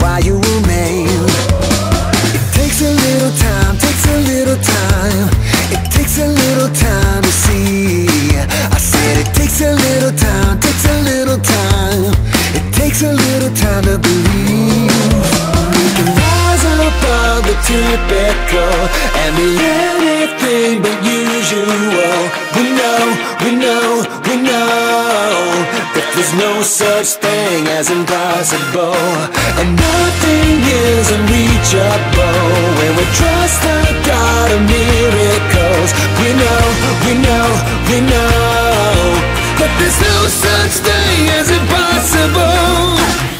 why you were made. It takes a little time, takes a little time. It takes a little time to see. I said it takes a little time, takes a little time. It takes a little time to believe. We can rise above the typical and be anything but usual. We know that there's no such thing as impossible, and nothing is unreachable when we trust the God of miracles. We know that there's no such thing as impossible.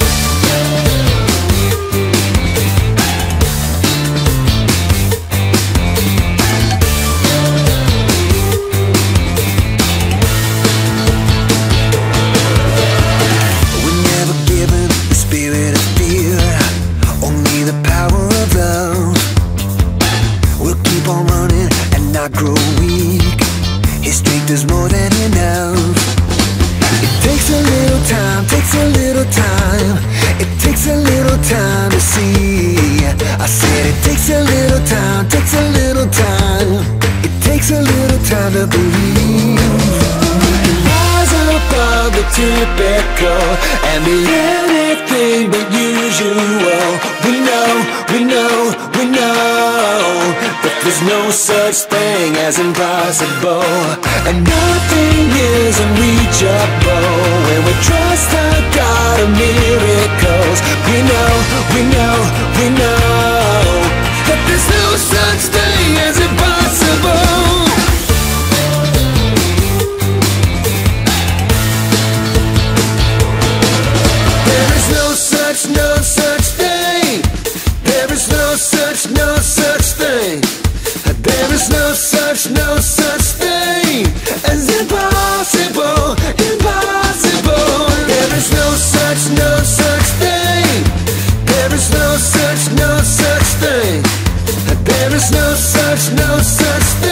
Grow weak, His strength is more than enough. It takes a little time, takes a little time. It takes a little time to see. I said it takes a little time, takes a little time. It takes a little time to believe. We can rise above the typical and be anything but usual. We know that there's no such thing as impossible, and nothing is unreachable when we trust the God of miracles. We know that there's no such thing as impossible. There is no such thing. There is no such thing. There is no such thing as impossible, impossible. There is no such thing. There is no such thing. There is no such thing.